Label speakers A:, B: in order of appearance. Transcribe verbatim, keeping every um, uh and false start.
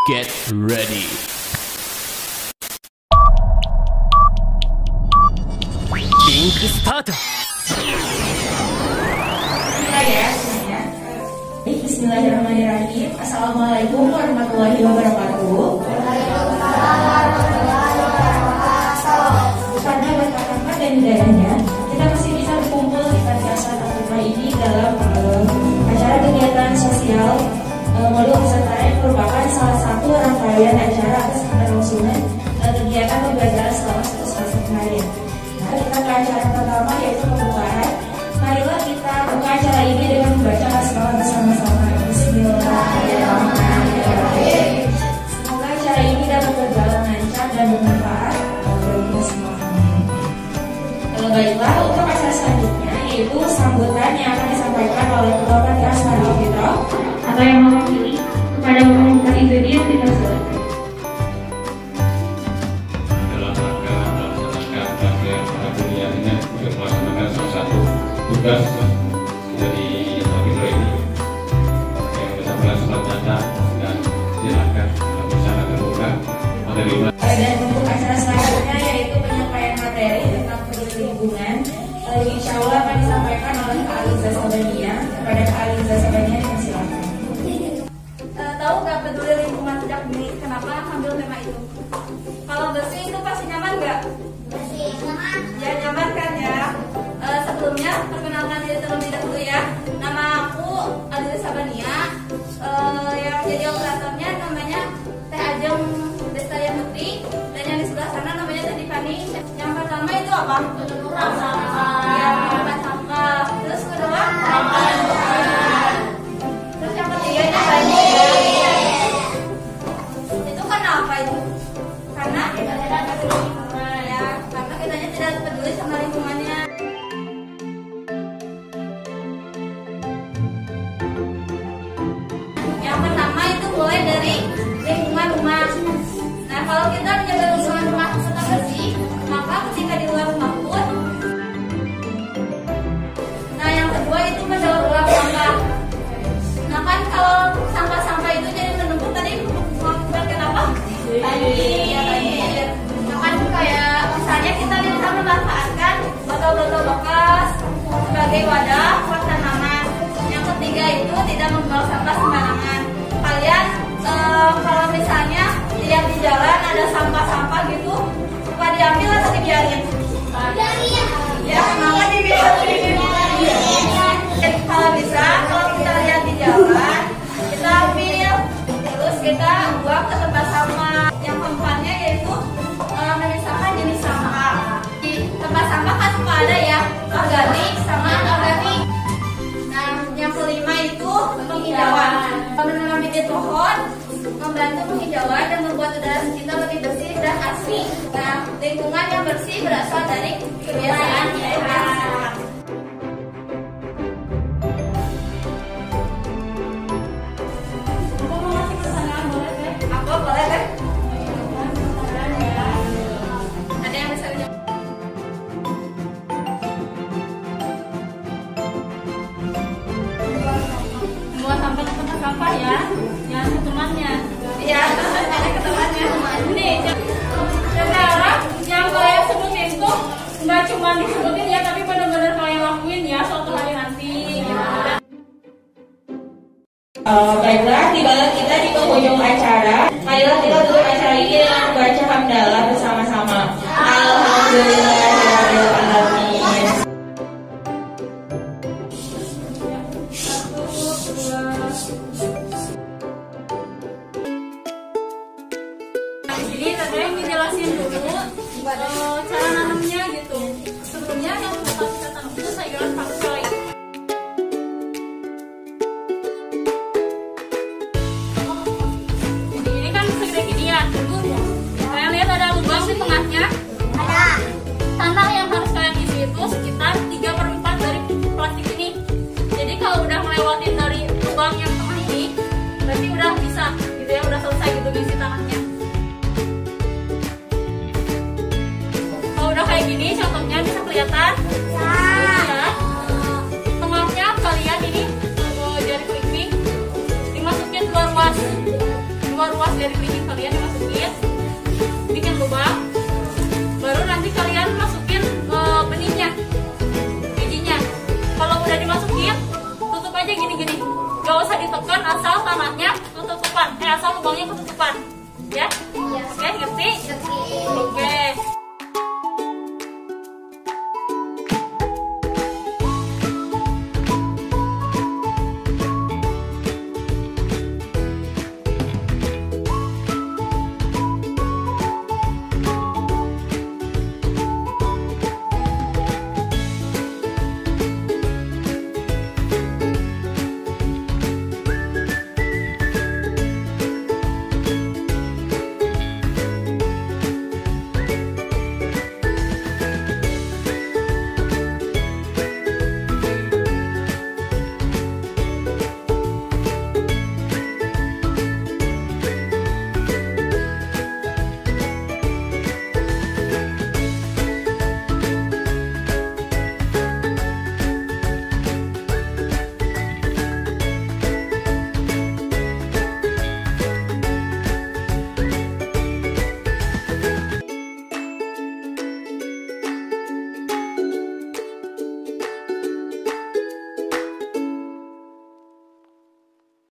A: Get ready. Ink start.
B: Bismillahirrahmanirrahim. Assalamualaikum warahmatullahi wabarakatuh. Pada berkat dan hidayahnya, kita masih bisa berkumpul di Pantiasuhan Al-Hikmah ini dalam uh, acara kegiatan sosial uh, modul peserta yang merupakan salah satu rangkaian acara atas keberlangsungan uh, kegiatan pembelajaran selama satu semester kemarin. Nah, kita ke acara pertama yaitu pembukaan. Marilah kita buka acara ini dengan membaca basmalah bersama-sama. Bismillahirrahmanirrahim. Semoga acara ini dapat berjalan lancar dan bermanfaat bagi kita semua. Kalau baiklah, untuk acara selanjutnya yaitu sambutan yang akan disampaikan oleh Ketua Pantiasuhan Al-Hikmah atau yang mewakili kepada pemerintah Indonesia yang tidak selesai.
C: Dalam rangka melaksanakan rangkaian pengajian ini untuk melaksanakan salah satu tugas dari Al-Hikmah ini yang bersama sholat datang dan silakan bisa terbuka menerima.
B: Dan untuk acara selanjutnya yaitu penyampaian materi tentang peduli lingkungan, insya Allah akan disampaikan oleh Kak Aliza Sabania. Kepada Kak Aliza Sabania, silakan.
D: Uh, tahu nggak peduli lingkungan sejak dini? Kenapa ambil tema itu? Kalau bersih itu pasti nyaman nggak? Bersih, nyaman. Ya nyaman kan ya. Uh, sebelumnya perkenalkan diri terlebih dahulu ya. Nama aku Aliza Sabania. Uh, yang jadi operatornya namanya Teh Ajeng Destaya Putri, dan yang di sebelah sana namanya Teh Dipani. Yang pertama itu apa? Penuturan sampah. Ya, penuturan sampah. Terus kedua? Sampah. Terus yang ketiga itu banjir. Itu karena apa itu? Karena kita tidak peduli. Ya, karena kitanya tidak peduli sama lingkungannya. Yang pertama itu mulai dari lingkungan rumah. Nah, kalau kita menjaga lingkungan rumah tetap bersih, maka ketika di luar rumah pun. Nah, yang kedua itu mendaur ulang sampah. Nah, kan kalau sampah-sampah itu jadi menumpuk tadi mengakibatkan apa? Banjir, ya banjir. Nah, kan kayak misalnya kita bisa memanfaatkan botol-botol bekas sebagai wadah buat tanaman. Yang ketiga itu tidak membuang sampah sembarangan. Kalian eh, kalau misalnya lihat di jalan ada sampah-sampah gitu, suka diambil atau dibiarin? Dibiarin. Ya, kenapa dibiarin? Kalau bisa, kalau kita lihat di jalan, kita ambil, terus kita buang ke tempat sampah. Yang keempatnya yaitu eh, memisahkan jenis sampah. Di tempat sampah kan suka ada ya, organik sama anorganik. Nah, yang kelima itu penghijauan. Menanam bibit pohon membantu penghijauan dan membuat udara sekitar lebih bersih dan asri. Nah, lingkungan yang bersih berasal dari kebiasaan kita. Aku boleh deh. Ada yang bisa jawab? Buang sampah ke tempat sampah ya, jangan ketemannya. Iya, ada ketemannya. Nih, sekarang yang kalian sebutin tuh nggak cuma disebutin ya, tapi benar-benar kalian lakuin ya suatu hari nanti. Gitu.
B: Uh, baiklah, tibalah kita di penghujung acara. Marilah kita tutup acara ini dengan membaca hamdalah bersama-sama. Alhamdulillahirrahmanirrahim.
D: Jadi tadi yang dijelasin dulu uh, cara nanamnya gitu. Sebelumnya yang pertama kita tanam itu sayuran pakcoy. Jadi ini kan segede gini ya. Kalian lihat ada lubang di tengahnya? Ada. Tanah yang harus kalian isi itu sekitar tiga per empat dari plastik ini. Jadi kalau udah melewatin dari lubang yang tengah ini, berarti udah bisa gitu ya, udah selesai gitu ngisi tanahnya. Udah kayak gini contohnya bisa kelihatan ya. Tengahnya kalian ini jari kelingking dimasukin dua ruas dua ruas jari kelingking.
E: aja gini-gini. Gak usah ditekan, asal tanahnya ketutupan. Eh asal lubangnya ketutupan. Ya?
D: Iya.
E: Oke, ngerti?
D: Ngerti.
E: Oke.